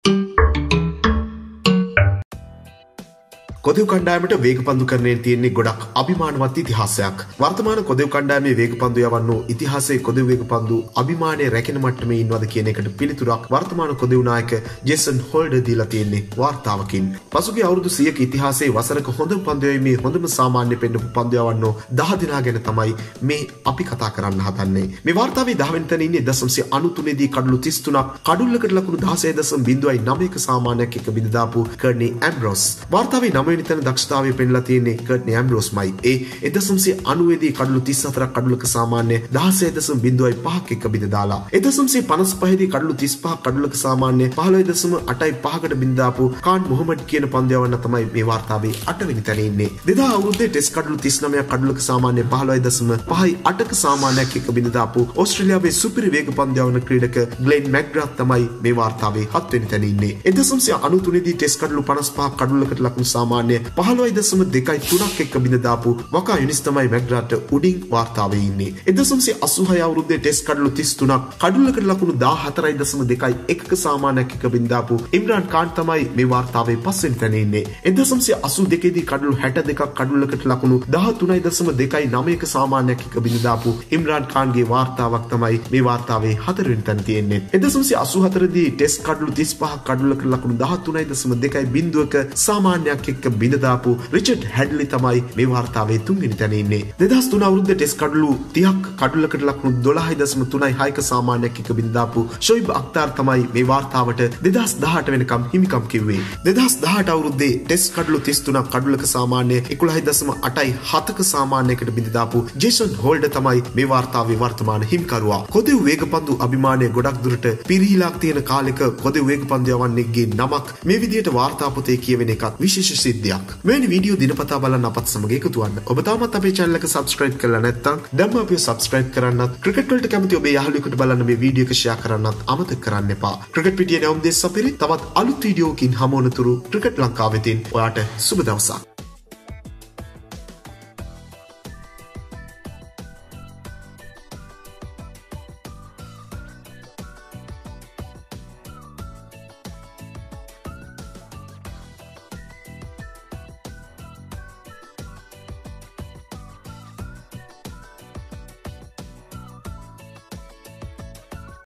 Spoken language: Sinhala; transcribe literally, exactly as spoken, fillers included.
කොදෙව් කණ්ඩායමට වේගපන්දු කරණයෙන් තියෙන්නේ ගොඩක් අභිමානවත් ඉතිහාසයක්. වර්තමාන කොදෙව් කණ්ඩායමේ වේගපන්දු යවන්නෝ ඉතිහාසයේ කොදෙව් වේගපන්දු අභිමානයේ රැකෙන මට්ටමේ ඉන්නවද කියන එකට පිළිතුරක් වර්තමාන කොදෙව් නායක ජේසන් හෝල්ඩර් දීලා තියෙන්නේ වාර්තාවකින්. පසුගිය අවුරුදු සියයක ඉතිහාසයේ වසරක හොඳම පන්දු යැවීමේ හොඳම සාමාන්‍ය පෙන්නපු පන්දු යවන්නෝ දහ දෙනා ගැන තමයි මේ අපි කතා කරන්න හදන්නේ. මේ වාර්තාවේ දහ වෙනි තැන ඉන්නේ දශම අනූ දී කඩලු තිස් තුනක් කඩුල්ලකට ලකුණු දහසය දශම නවයක සාමාන්‍යයක් එක බිඳ දාපු කර්නි ඇම්බ්‍රෝස්. වාර්තාවේ නවය වෙනි තැන දක්ෂතාවය පෙන්ලා තියෙන්නේ කර්නි ඇම්බ්‍රෝස්මයි. ඒ එක දශම අනූ දී කඩලු තිස් හතරක් කඩුලක සාමාන්‍ය දහසය දශම පහක් එක බිඳ දාලා. එක දශම පනස් පහ දී කඩලු තිස් පහක් කඩුලක සාමාන්‍ය පහළොව දශම අටයි පහකට බිඳ දාපු කාන් මොහමඩ් කියන පන්දු යවන්න තමයි මේ වාර්තාවේ අට වෙනි තැන ඉන්නේ. දෙදා අවුරුද්දේ ටෙස්ට් කඩලු තිස් නවයක් කඩුලක සාමාන්‍ය පහළොව දශම පහයි අටක සාමාන්‍යයක් එක බිඳ දාපු ඕස්ට්‍රේලියාවේ සුපිරි වේග පන්දු යවන ක්‍රීඩක ග්ලෙන් මැක්ග්‍රාත් තමයි මේ වාර්තාවේ හත් වෙනි තැන ඉන්නේ. එක දශම අනූ තුන දී ටෙස්ට් කඩලු පනස් පහක් කඩුලකට ලකුණු සාමාන්‍ය පහළොව දශම දෙකයි තුනක් එක බිඳ දාපු වකා යුනිස් තමයි මැක්ග්‍රාත් උඩින් වාර්තාවේ ඉන්නේ. එක දශම අසූ හය අවුරුද්දේ ටෙස්ට් කඩලු තිස් තුනක් කඩුලකට ලකුණු දාහතරයි දශම දෙකයි එකක සාමාන්‍යයක් එක බිඳ දාපු ඉම්රාන් ખાન තමයි මේ වාර්තාවේ පස් වෙනි තැන ඉන්නේ. එක දශම අසූ දෙක දී කඩලු හැට දෙකක් කඩුලකට ලකුණු දහතුනයි දශම දෙකයි නවයක සාමාන්‍යයක් එක බිඳ දාපු ඉම්රාන් ખાන්ගේ වාර්තාවක් තමයි මේ වාර්තාවේ හතර වෙනි තැන තියෙන්නේ. එක දශම අසූ හතර දී ටෙස්ට් කඩලු තිස් පහක් කඩුලකට ලකුණු දහතුනයි දශම දෙකයි බිඳුවක සාමාන්‍යයක් එක්ක බිඳ දාපු රිචඩ් හැඩ්ලි තමයි මේ වාර්තාවේ තුන්වෙනි තැන ඉන්නේ. දෙදහස් තුන අවුරුද්දේ ටෙස්ට් කඩලු තිහක් කඩුලකට ලකුණු දොළහයි දශම තුනයි හයක සාමාන්‍යයක් එක බිඳ දාපු ෂොයිබ් අක්තාර් තමයි මේ වාර්තාවට දෙදහස් දහඅට වෙනකම් හිමිකම් කිව්වේ. දෙදහස් දහඅට අවුරුද්දේ ටෙස්ට් කඩලු තිස් තුනක් කඩුලක සාමාන්‍ය එකොළහයි දශම අටයි හතක සාමාන්‍යයකට බිඳ දාපු ජේසන් හෝල්ඩර් තමයි මේ වාර්තාවේ වර්තමාන හිමිකරුවා. කොදෙව් වේගපන්දු අභිමානය ගොඩක් දුරට පිරිහිලා තියෙන කාලෙක කොදෙව් වේගපන්දු යවන්නෙක්ගේ නමක් මේ විදියට වාර්තා පොතේ කියවෙන එකත් විශේෂ සිද්ධියක්. මෙවැනි වීඩියෝ දිනපතා බලන්න අපත් සමග එකතු වන්න. ඔබ තාමත් අපේ channel එක subscribe කරලා නැත්නම් දැන්ම අපිව subscribe කරන්නත් ක්‍රිකට් වලට කැමති ඔබේ යාළුවෙකුට බලන්න මේ වීඩියෝ එක share කරන්නත් අමතක කරන්න එපා. ක්‍රිකට් පිටියේ නැවුම් දෙස් අපිරි තවත් අලුත් වීඩියෝකින් හමු වනතුරු ක්‍රිකට් ලංකාවෙතින් ඔයාට සුබ දවසක්.